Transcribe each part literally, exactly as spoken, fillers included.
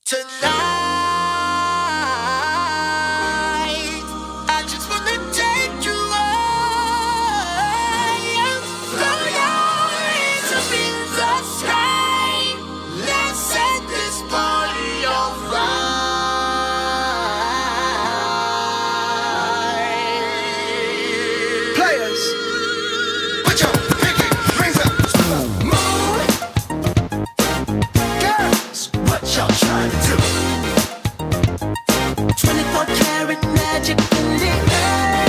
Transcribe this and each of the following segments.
Tonight, I just wanna take you high. Throw your hands up in the sky. Let's set this party on fire. Players, put your pinky rings up. Moon, girls, what y'all trying to do? twenty-four karat magic in the air.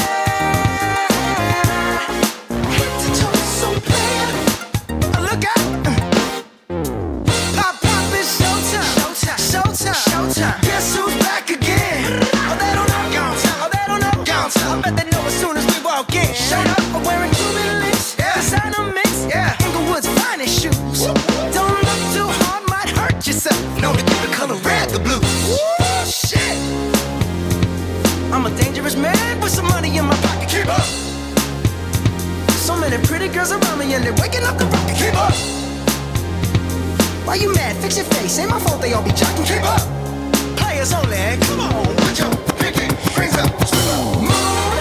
Head to toe, so player. Look out! Pop, pop, it's showtime. Showtime, showtime, showtime. Guess who's back again? Oh, they don't know. Oh, they don't know. I bet they know as soon as we walk in. Showed up, I'm wearing Cuban links. Yeah. Designer mix. Yeah. Inglewood's finest shoes. Don't look too hard, might hurt yourself. Know to give the color red the blues. Shit! I'm a dangerous man with some money in my pocket. Keep up! So many pretty girls around me and they're waking up the rocket. Keep up! Why you mad? Fix your face. Ain't my fault they all be jocking. Keep up! Players only. Come on, put your pinky rings up. Moon,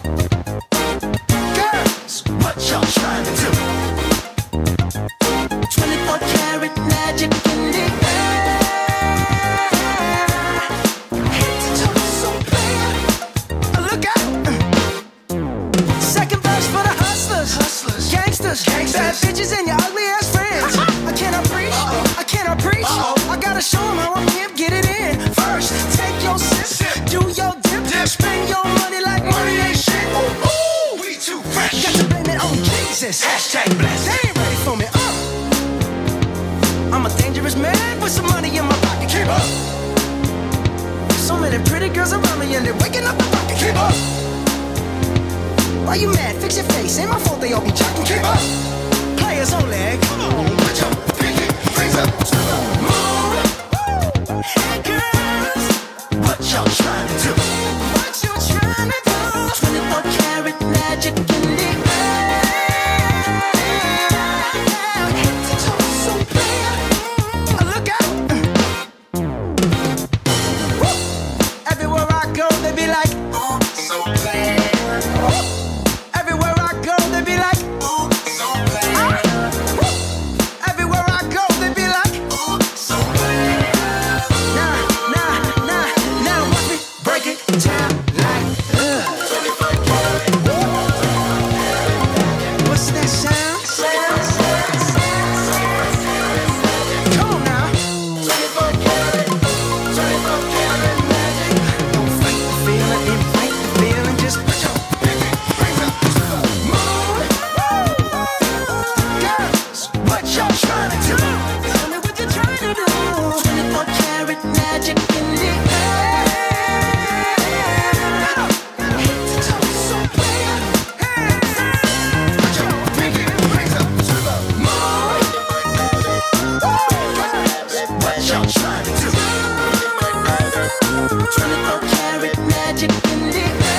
girls, what y'all trying to do? twenty-four karat magic in the air. Head to toe, so player. Look out! Second verse for the hustlers, hustlers, gangsters, gangsters, bad bitches and your ugly ass friends. I cannot preach, uh-oh. I cannot preach. Uh-oh. I gotta show 'em how I pimp, get it in. First, take your sip, sip. Do your dip, dip, spend your money like money ain't shit. Ooh, ooh, we too fresh. Got to blame it on Jesus. Hashtag blessed. They ain't ready for me. Uh. I'm a dangerous man with some money in my pocket. Keep up. So many pretty girls around me and they're waking up the rocket. Keep up. Why you mad? Fix your face. Ain't my fault they all be jocking. Keep up. Players only. Come on, put your pinky rings up to the moon. Hey girls, what y'all trying to do? What you trying to do? twenty-four karat magic in the air. Head to toe, so player. Look out! Woo! Everywhere I go, they be like, ooh, so player. Everywhere I go, they be like, ooh, so player. Woo! Everywhere I go, they be like, ooh, so player. Nah, nah, nah, now watch me break it down like, ugh. What's that sound? Come on now. twenty-four karat, twenty-four karat magic. Don't fight the feeling, invite the feeling. Just put your pinky rings up to the moon. Girls, what y'all trying to do? Tell me what you trying to do. twenty-four karat magic in the air. Head to toe, so player. Put your pinky rings up to the moon. Girls, what y'all trying to do? twenty-four karat magic in the air.